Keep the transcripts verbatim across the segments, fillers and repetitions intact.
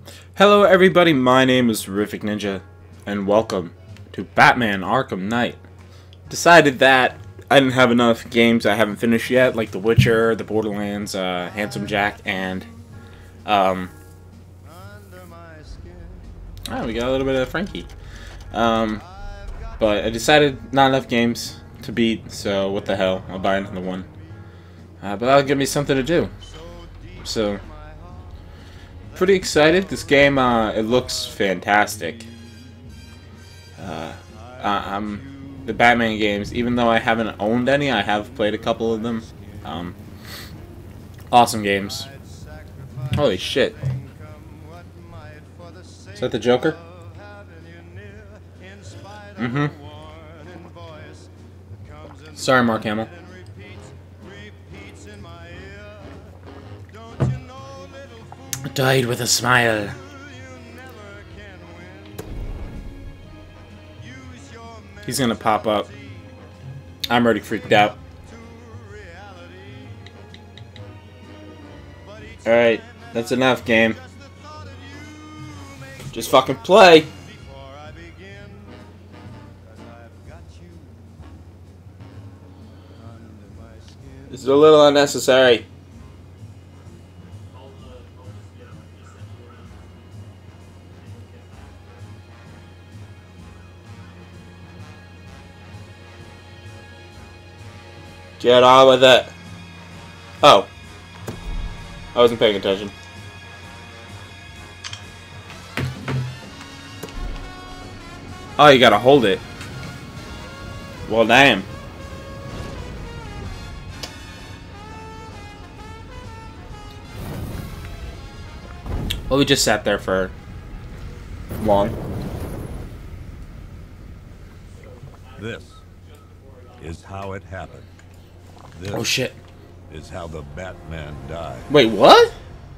Hello everybody, my name is Terrific Ninja, and welcome to Batman Arkham Knight. Decided that I didn't have enough games I haven't finished yet, like The Witcher, The Borderlands, uh, Handsome Jack, and, um... oh, we got a little bit of Frankie. Um, but I decided not enough games to beat, so what the hell, I'll buy another one. Uh, but that'll give me something to do. So... pretty excited. This game, uh, it looks fantastic. Uh, I'm the Batman games, even though I haven't owned any, I have played a couple of them. Um, awesome games. Holy shit! Is that the Joker? Mm-hmm. Sorry, Mark Hamill. Died with a smile. He's gonna pop up. I'm already freaked out. Alright, that's enough, game. Just fucking play. This is a little unnecessary. Get on with it. Oh. I wasn't paying attention. Oh, you gotta hold it. Well, damn. Well, we just sat there for long. This is how it happened. This oh shit. Is how the Batman died. Wait, what?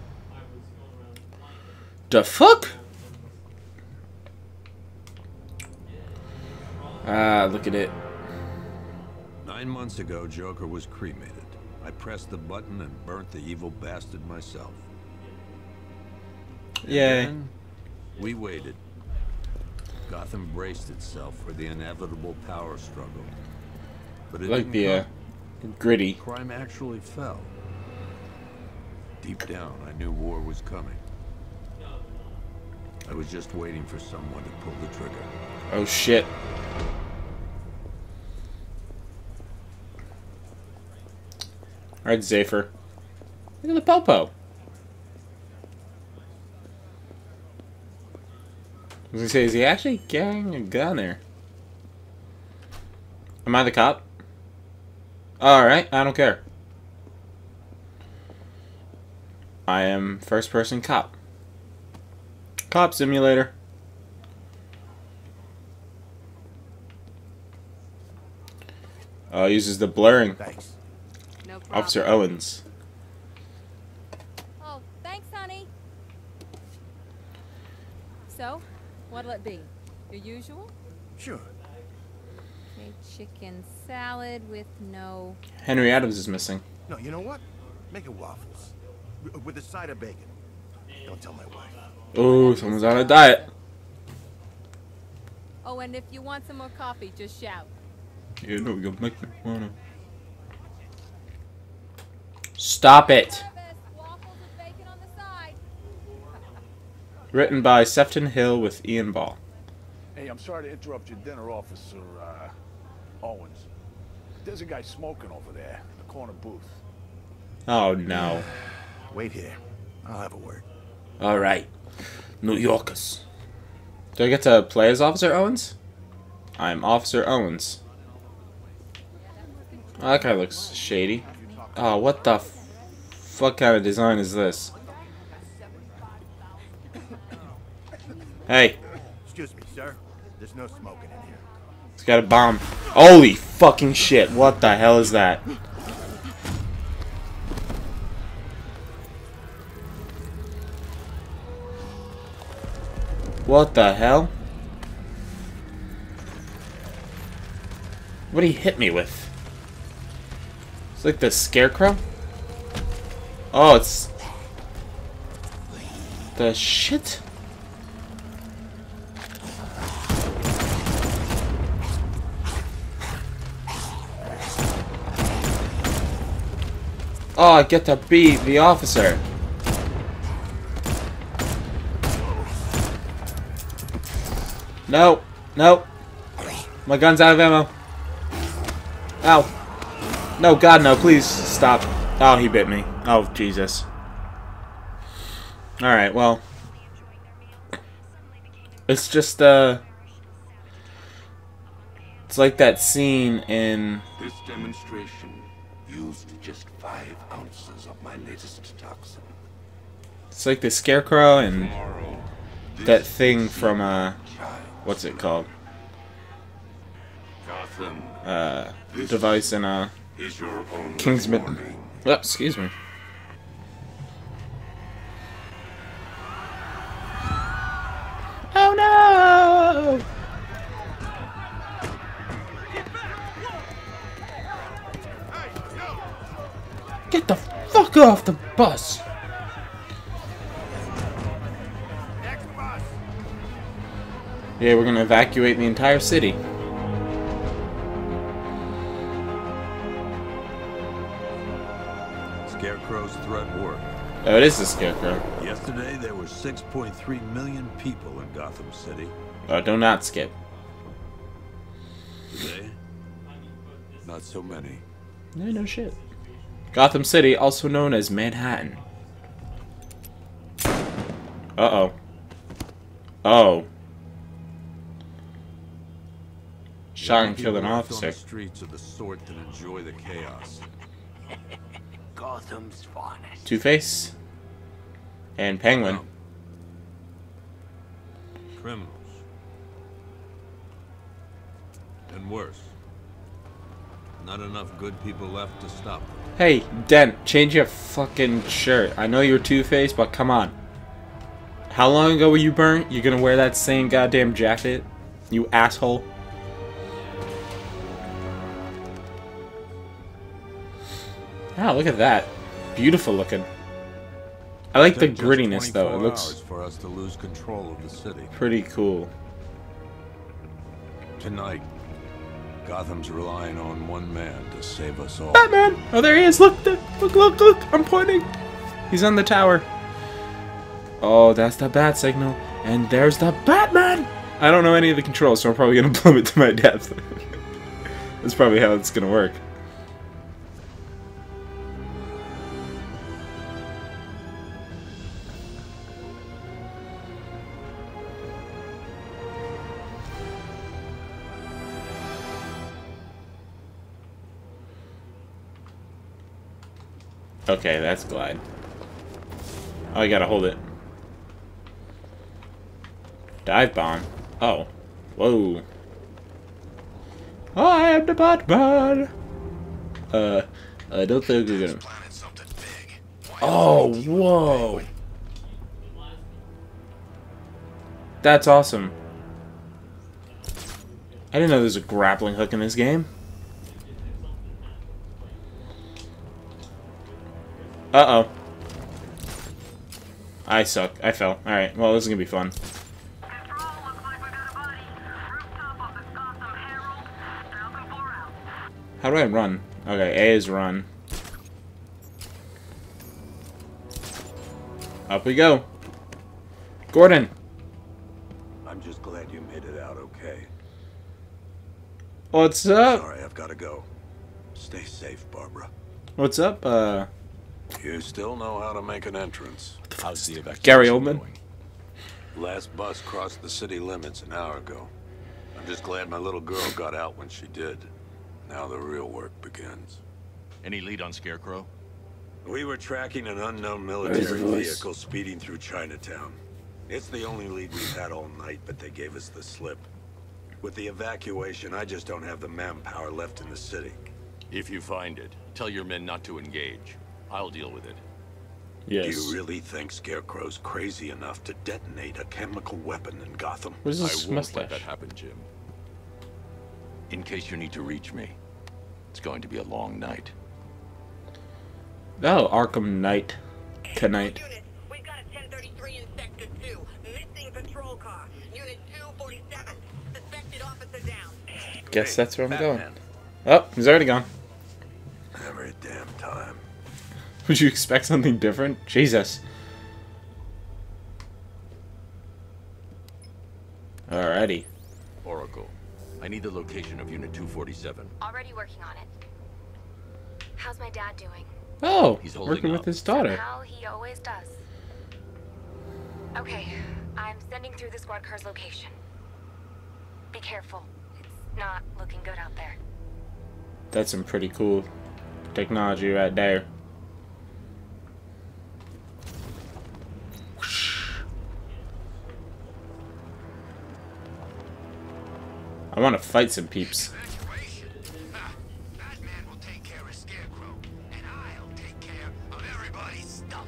The fuck? Ah, look at it. Nine months ago, Joker was cremated. I pressed the button and burnt the evil bastard myself. Yay. Then we waited. Gotham braced itself for the inevitable power struggle. But it like didn't the come. uh, gritty. Crime actually fell. Deep down, I knew war was coming. I was just waiting for someone to pull the trigger. Oh shit. Alright, Zephyr. Look at the Popo. I was gonna say, is he actually carrying a gun there? Am I the cop? Alright, I don't care. I am first person cop. Cop simulator. Uh, uses the blurring. Thanks. No problem. Officer Owens. Oh, thanks, honey. So, what'll it be? Your usual? Sure. A chicken salad with no... Henry Adams is missing. No, you know what? Make it waffles. W with a side of bacon. Don't tell my wife. Ooh, someone's on a diet. Oh, and if you want some more coffee, just shout. You know you'll make me wanna. Stop it. Service, waffles with bacon on the side. Written by Sefton Hill with Ian Ball. Hey, I'm sorry to interrupt your dinner, Officer uh, Owens. There's a guy smoking over there in the corner booth. Oh no. Wait here. I'll have a word. Alright. New Yorkers. Do I get to play as Officer Owens? I'm Officer Owens. Oh, that guy looks shady. Oh, what the f what kind of design is this? Hey. Excuse me, sir. There's no smoking in here. He's got a bomb. Holy fucking shit. What the hell is that? What the hell? What did he hit me with? It's like the Scarecrow? Oh, it's... The shit? Oh, I get to beat the officer. No, no. My gun's out of ammo. Ow. No, God, no, please stop. Oh, he bit me. Oh, Jesus. Alright, well. It's just, uh... it's like that scene in... This demonstration used just five ounces of my latest toxin. It's like the Scarecrow and Tomorrow, that thing from, uh... what's it called? Gotham Uh... Device in, uh... is your own Kingsman. warning. Oh, excuse me. Oh no! Get the fuck off the bus! Yeah, we're gonna evacuate the entire city. Scarecrow's threat worked. Oh, it is the Scarecrow. Yesterday, there were six point three million people in Gotham City. Oh, do not skip. Today, not so many. No, no shit. Gotham City, also known as Manhattan. Uh-oh. Oh. Shot and killed an People officer. on the streets are the sort that enjoy the chaos. Gotham's finest. Two-Face. And Penguin. Criminals. And worse. Not enough good people left to stop them. Hey, Dent, change your fucking shirt. I know you're Two-Face, but come on. How long ago were you burnt? You gonna wear that same goddamn jacket? You asshole. Wow, look at that. Beautiful looking. I like the Took just grittiness though. It twenty-four looks hours for us to lose control of the city. pretty cool. Tonight, Gotham's relying on one man to save us all. Batman! Oh, there he is. Look, look, look, look, look. I'm pointing. He's on the tower. Oh, that's the bat signal. And there's the Batman! I don't know any of the controls, so I'm probably going to plummet to my death. That's probably how it's going to work. Okay, that's glide. Oh, I gotta hold it. Dive bomb. Oh. Whoa. I am the Batman! Uh, I don't think we're gonna... Oh, whoa! That's awesome. I didn't know there was a grappling hook in this game. Uh-oh. I suck. I fell. Alright, well, this is gonna be fun. How do I run? Okay, A is run. Up we go. Gordon! I'm just glad you made it out okay. What's up? Sorry, I've gotta go. Stay safe, Barbara. What's up, uh... You still know how to make an entrance. How's the evacuation Gary Oldman? going? Last bus crossed the city limits an hour ago. I'm just glad my little girl got out when she did. Now the real work begins. Any lead on Scarecrow? We were tracking an unknown Where's military the voice? vehicle speeding through Chinatown. It's the only lead we've had all night, but they gave us the slip. With the evacuation, I just don't have the manpower left in the city. If you find it, tell your men not to engage. I'll deal with it. Yes. Do you really think Scarecrow's crazy enough to detonate a chemical weapon in Gotham? Where's I this won't mustache? let that happen, Jim. In case you need to reach me, it's going to be a long night. Oh, Arkham Knight. Tonight. Unit, we've got a ten thirty-three in Sector two. Missing patrol car. Unit two forty-seven. Suspected officer down. Guess that's where I'm going. Oh, he's already gone. Every damn time. Would you expect something different? Jesus. Alrighty. Oracle, I need the location of Unit two forty-seven. Already working on it. How's my dad doing? Oh, He's holding working with up. his daughter. Somehow he always does. Okay, I'm sending through the squad car's location. Be careful. It's not looking good out there. That's some pretty cool technology right there. I want to fight some peeps. Batman will take care of Scarecrow, and I'll take care of everybody's stuff.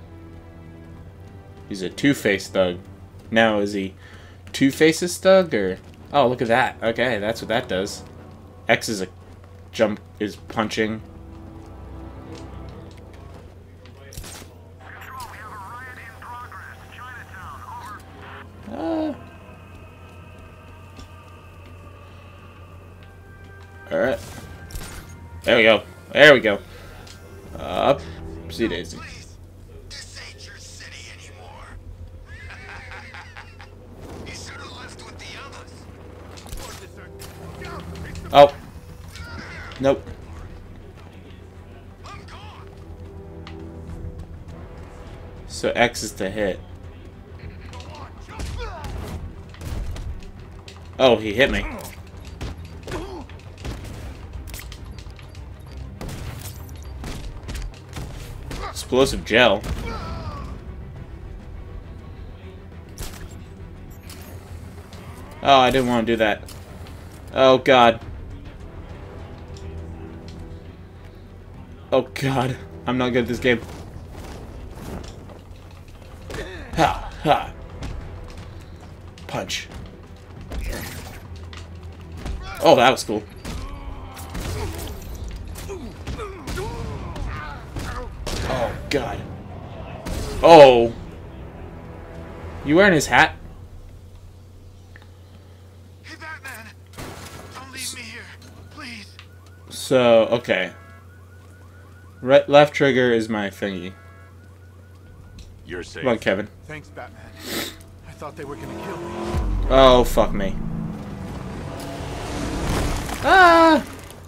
He's a two-faced thug. Now, is he two-faces thug, or... Oh, look at that. Okay, that's what that does. X is a jump, is punching. Control, we have a riot in progress. Chinatown, over. Uh... Alright. There we go. There we go. Up. See Daisy. Please, this ain't your city anymore. You should have left with the others. Oh. Nope. I'm gone. So X is to hit. Oh, he hit me. Explosive gel. Oh, I didn't want to do that. Oh, God. Oh, God. I'm not good at this game. Ha! Ha! Punch. Oh, that was cool. Oh, God. Oh. You wearing his hat? Hey, Batman! Don't leave me here, please. So, okay. Right, left trigger is my thingy. You're safe. Come on, Kevin. Thanks, Batman. I thought they were gonna kill me. Oh, fuck me. Ah!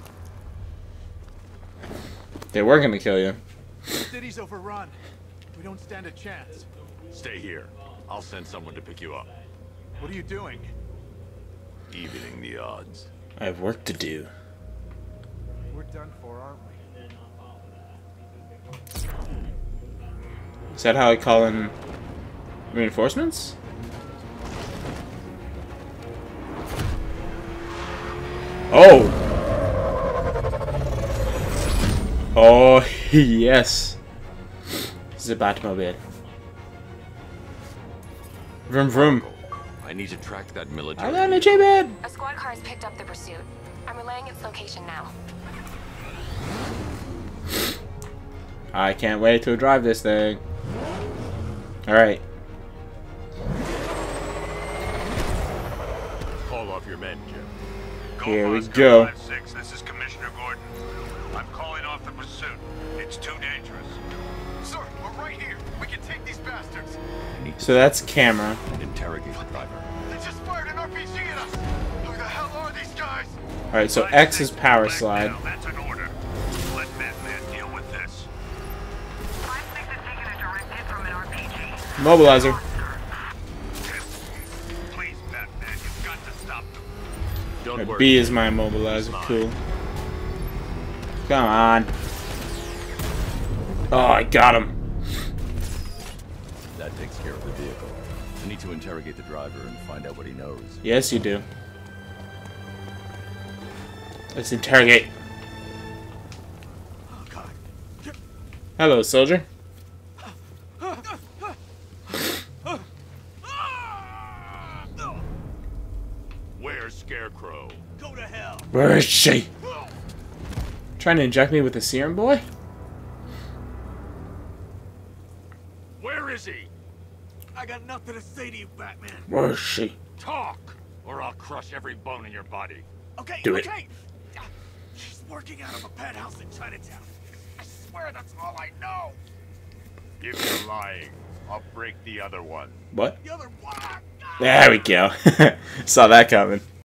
They were gonna kill you. The city's overrun. We don't stand a chance. Stay here. I'll send someone to pick you up. What are you doing? Evening the odds. I have work to do. We're done for, aren't we? Is that how I call in reinforcements? Oh! Oh, yes. This is a Batmobile. Vroom vroom. I need to track that I military. got a J-Man! A squad car has picked up the pursuit. I'm relaying its location now. I can't wait to drive this thing. Alright. Call off your men, Jim. Here we go. five six, this is Commissioner Gordon. I'm calling off the pursuit. It's too dangerous. Sir, we're right here. We can take these bastards. I need to So that's camera. interrogate the driver. They just fired an R P G at us. Who the hell are these guys? Alright, so X is power slide. That's an order. Let Batman deal with this. five six has taken a direct hit from an R P G. Mobilizer. Please, Batman, you've got to stop them. Don't worry. B is my mobilizer. Cool. Come on. Oh, I got him. That takes care of the vehicle. I need to interrogate the driver and find out what he knows. Yes, you do. Let's interrogate. Oh, God. Hello, soldier. Where's Scarecrow? Go to hell. Where is she? Trying to inject me with the serum, boy? Where is he? I got nothing to say to you, Batman. Where is she? Talk, or I'll crush every bone in your body. Okay, Do it. okay. She's working out of a penthouse in Chinatown. I swear that's all I know. If you're lying, I'll break the other one. What? The other one. There we go. Saw that coming.